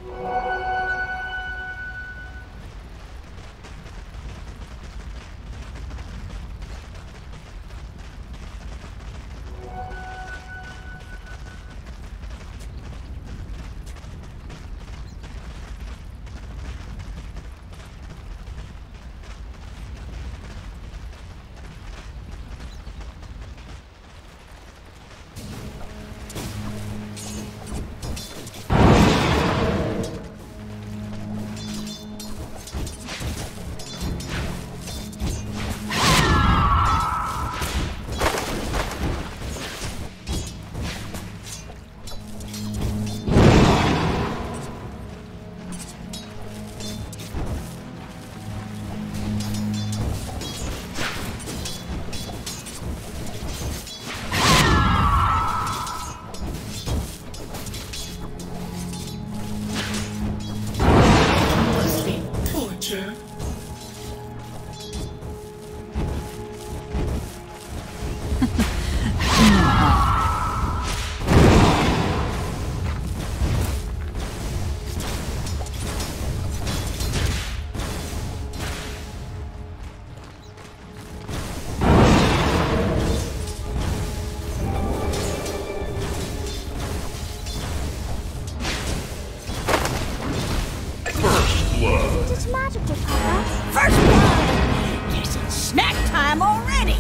magical, Papa. First blood! Yes, it's snack time already!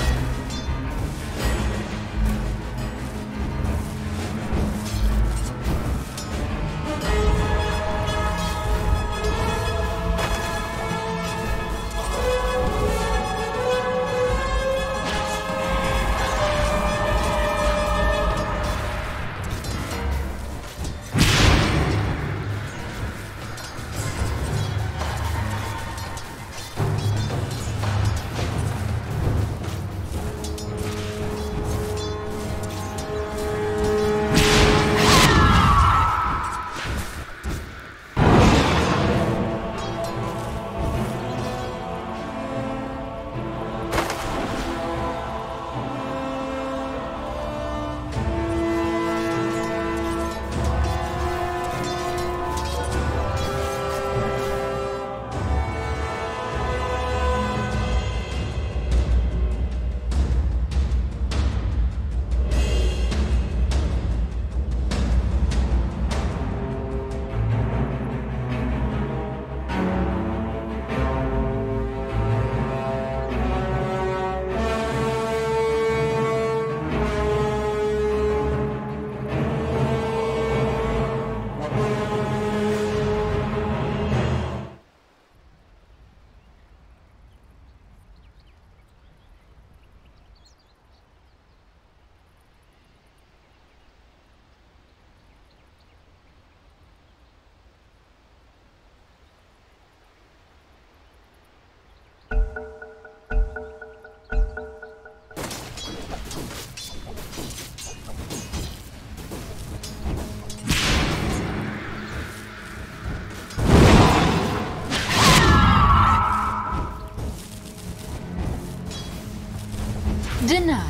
Denied.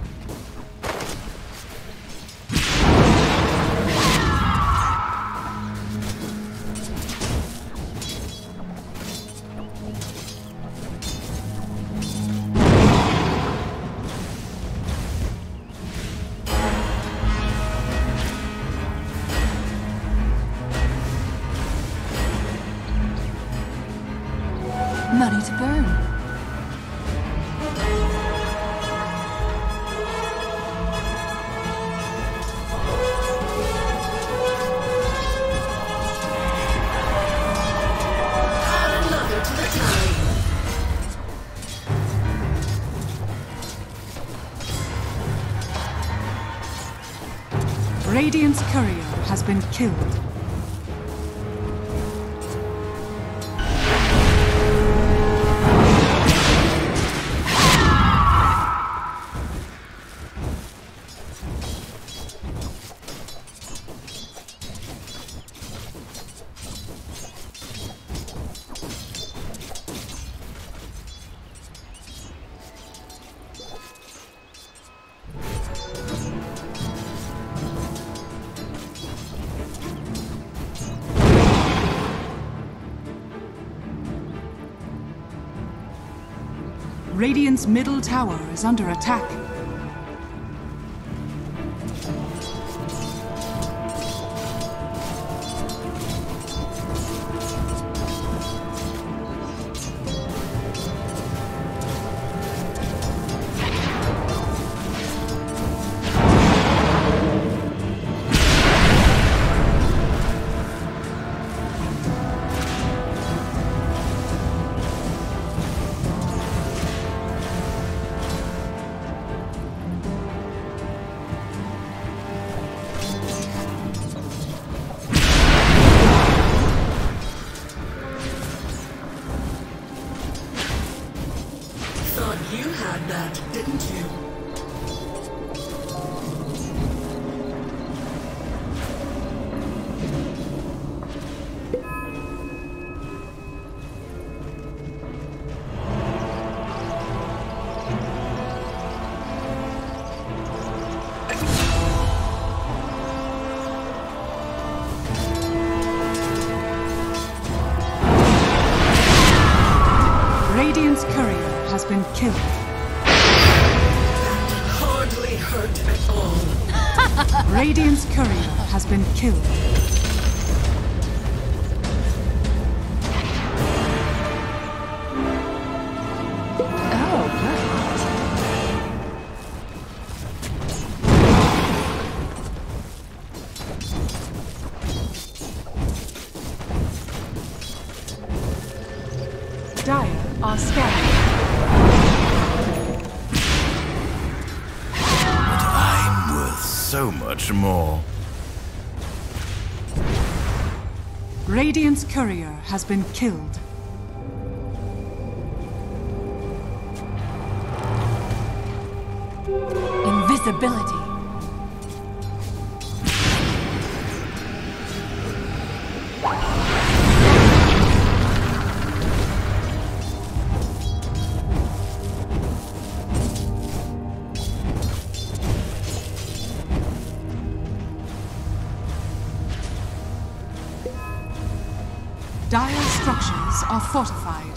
Money to burn. Radiant's courier has been killed. Radiant's middle tower is under attack. You had that, didn't you? Radiant's courier has been killed. That hardly hurt at all. Radiant's courier has been killed. Oh, perfect. Dire are scattered. So much more. Radiant's courier has been killed. Invisibility. Dire structures are fortified.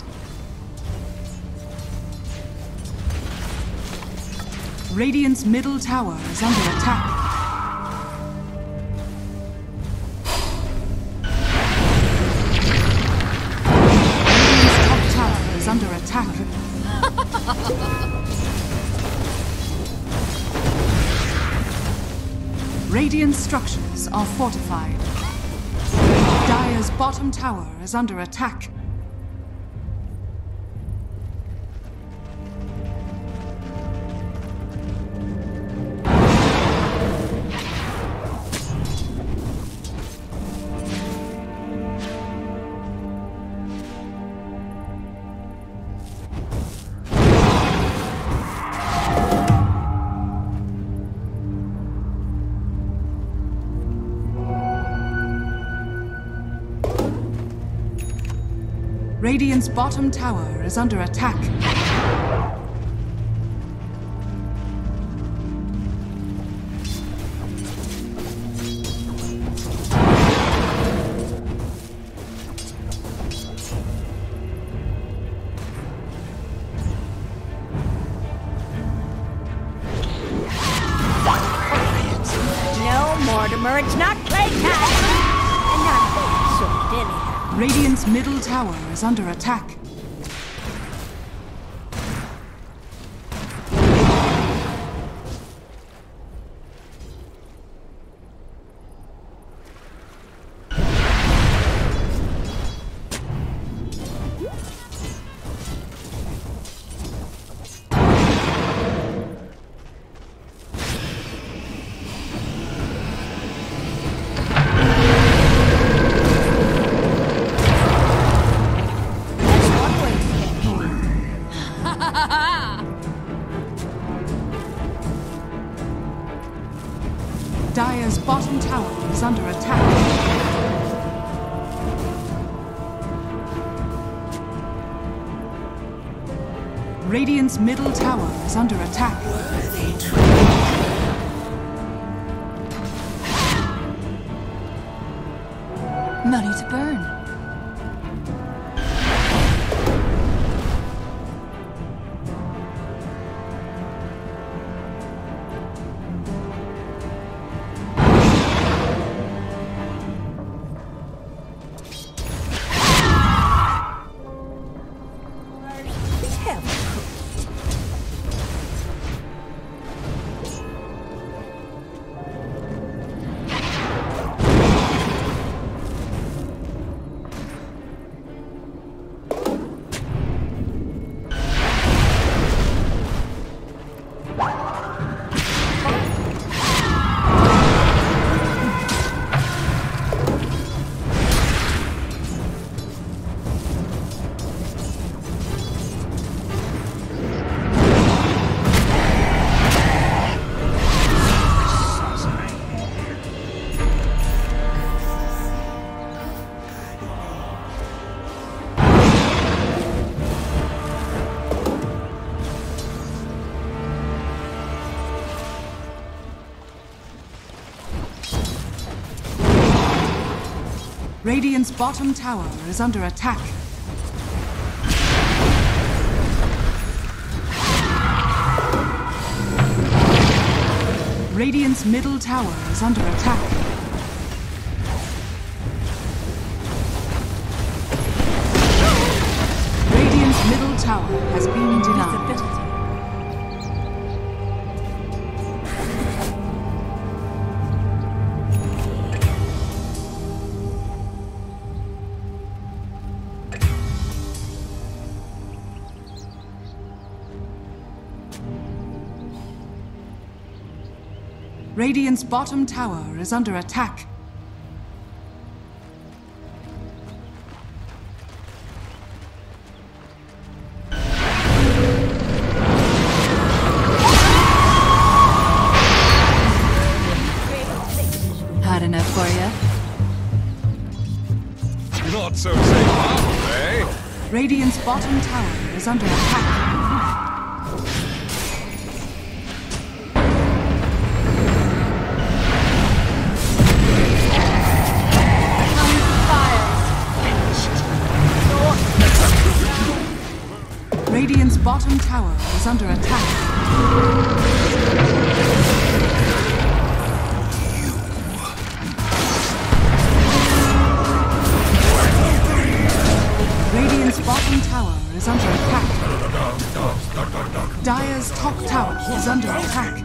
Radiant's middle tower is under attack. Radiant's top tower is under attack. Radiant structures are fortified. Dire's bottom tower is under attack. Radiant's bottom tower is under attack. No, Mortimer, it's not playtime. And not that sort, anyhow. Radiant's middle tower is under attack. Dire's bottom tower is under attack. Radiant's middle tower is under attack. Money to burn. Radiant's bottom tower is under attack. Radiant's middle tower is under attack. Radiant's middle tower has been denied. Radiant's bottom tower is under attack. Hot enough for you? Not so safe now, eh? Radiant's bottom tower is under attack. Radiant's bottom tower is under attack. Radiant's bottom tower is under attack. Dire's top tower is under attack.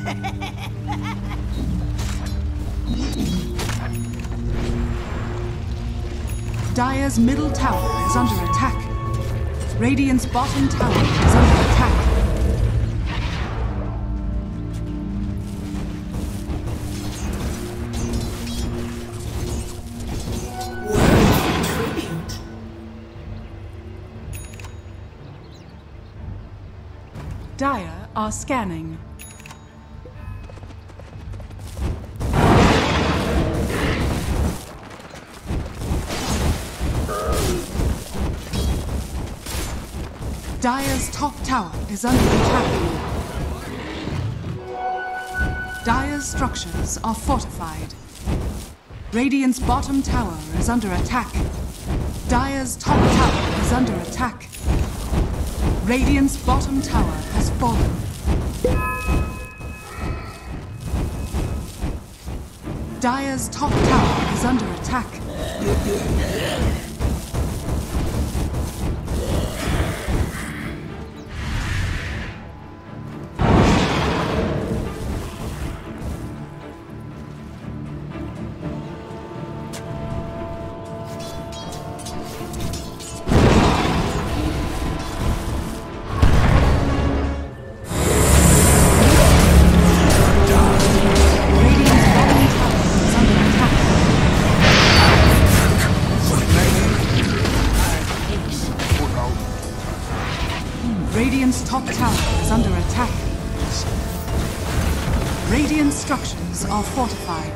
Dire's middle tower is under attack. Radiant's bottom tower is under attack. Dire are scanning. Dire's top tower is under attack. Dire's structures are fortified. Radiant's bottom tower is under attack. Dire's top tower is under attack. Radiant's bottom tower has fallen. Dire's top tower is under attack. Radiant's top tower is under attack. Radiant structures are fortified.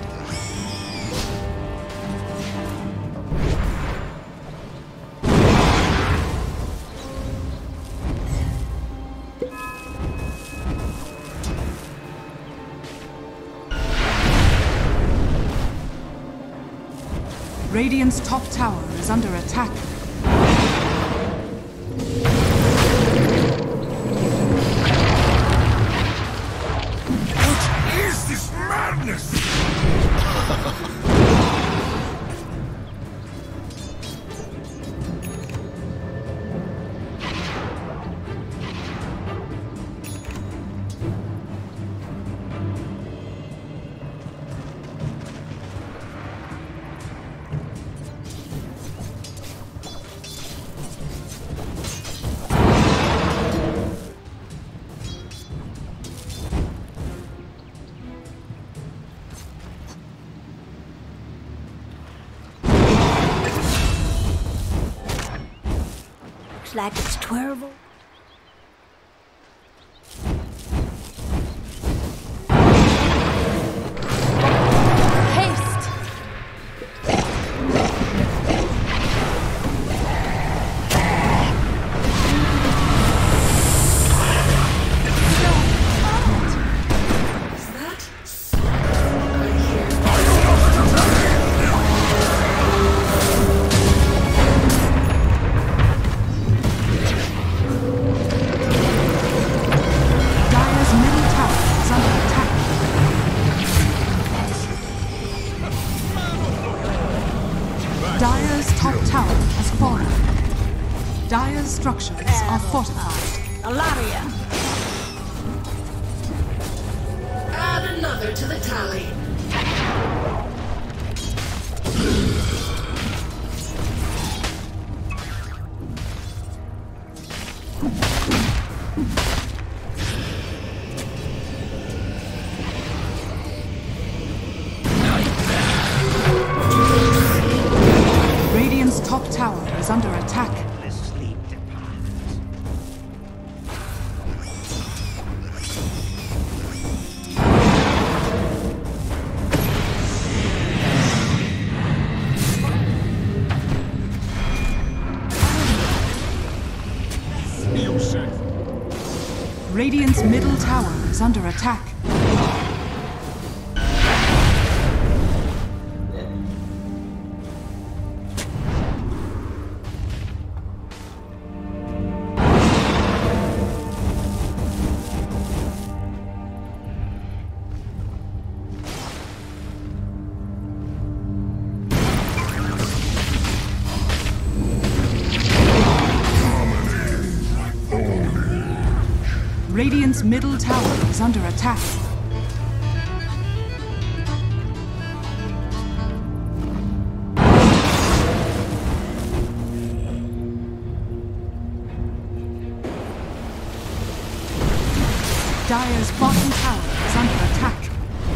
Radiant's top tower is under attack. Like it's twirlable. Haste! Is that? tower has fallen. Dire's structures are fortified. A lot of you. Add another to the tally. Radiant's top tower is under attack. The sleep department. Yusuf. Radiant's middle tower is under attack. Radiant's middle tower is under attack. Dire's bottom tower is under attack.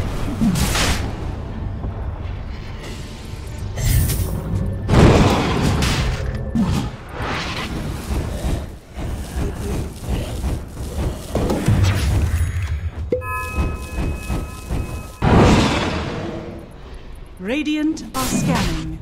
Radiant are scanning.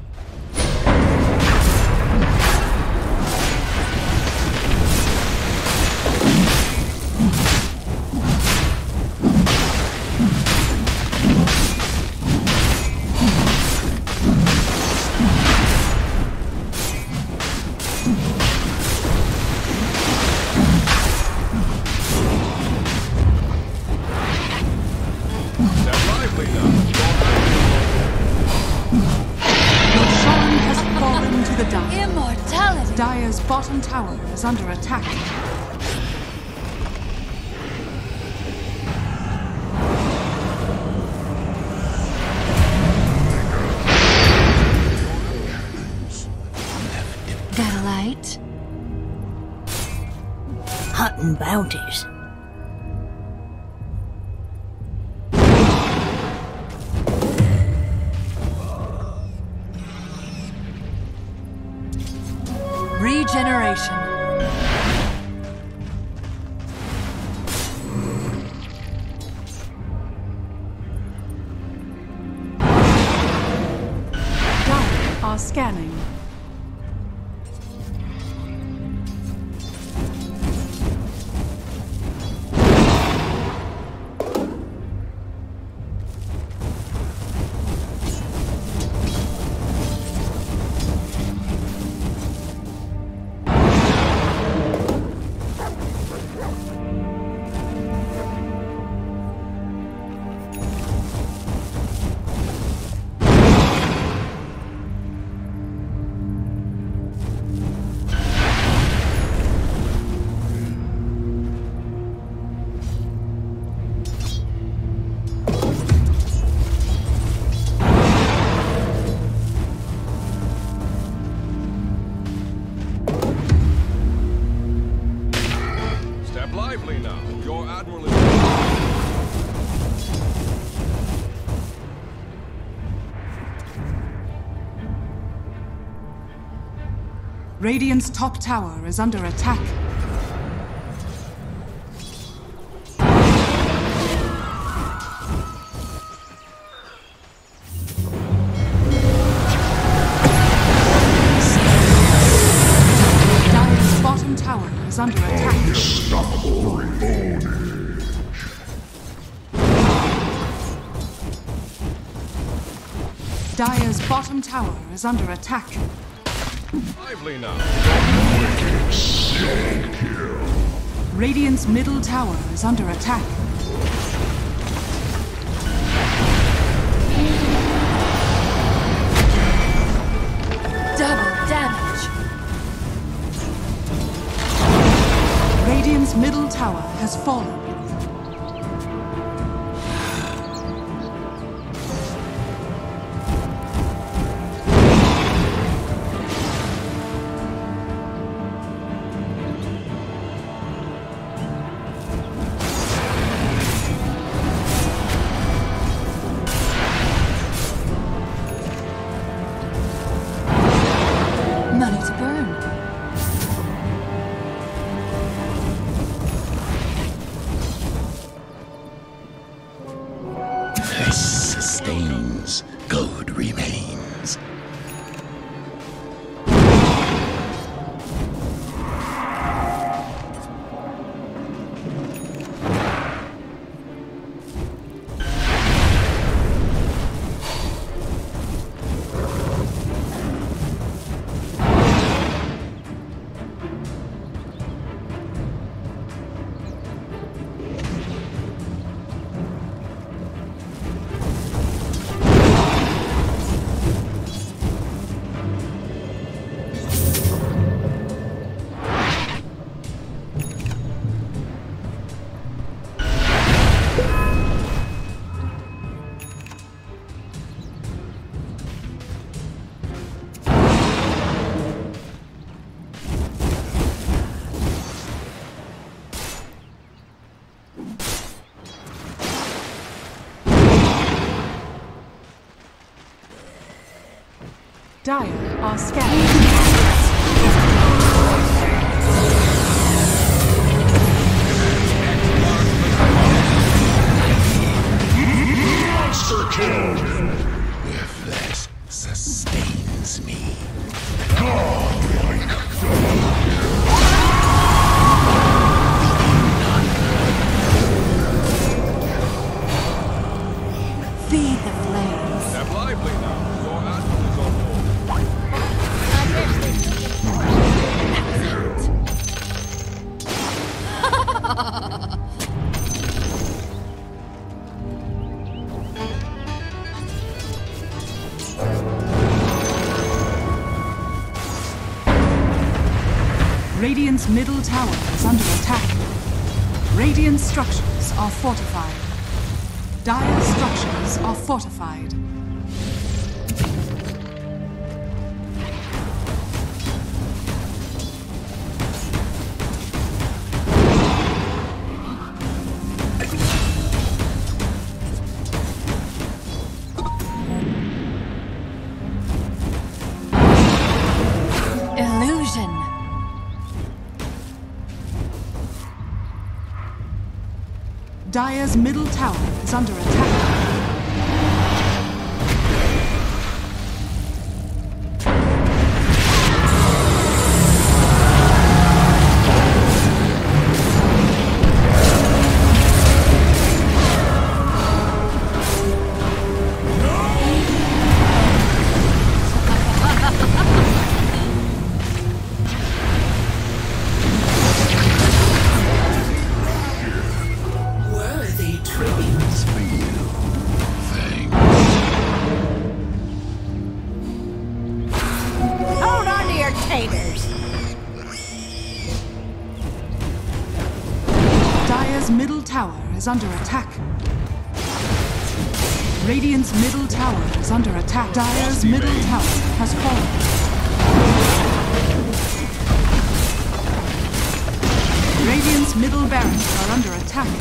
Step lively now. Roshan has fallen to the Dire. Immortality. Dire's bottom tower is under attack. Got a light? Hunting bounties. Regeneration. Dire are scanning. Step lively now. Your admiral is... Radiant's top tower is under attack. Dire's bottom tower is under attack. Dire's bottom tower is under attack. lively now. Radiant's middle tower is under attack. Double damage. tower has fallen. Money to burn. Flesh sustains, gold remains. Dire are scattered. Monster kill! Your flesh sustains me. Feed the flames. Step lively now. Your admiral is on board. Radiant's middle tower is under attack. Radiant structures are fortified. Dire structures are fortified. Illusion. Dire's middle tower is under attack. Worthy tribute. Hold on to your taters. Dire's middle tower is under attack. Radiant's middle tower is under attack. Dire's middle tower has fallen. Radiant's middle barracks are under attack.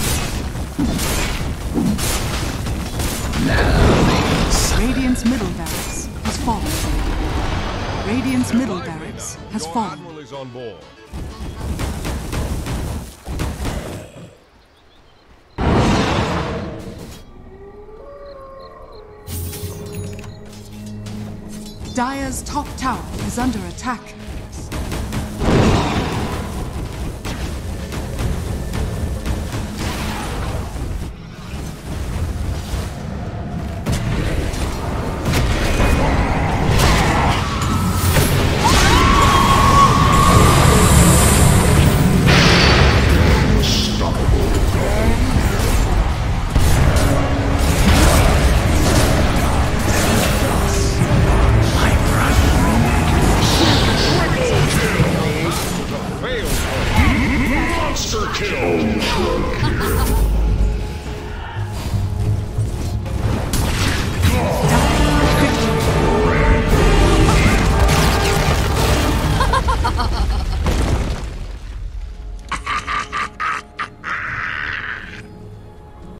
Radiant's middle barracks has fallen. Radiant's middle barracks has Your fallen. admiral is on board. Dire's top tower is under attack.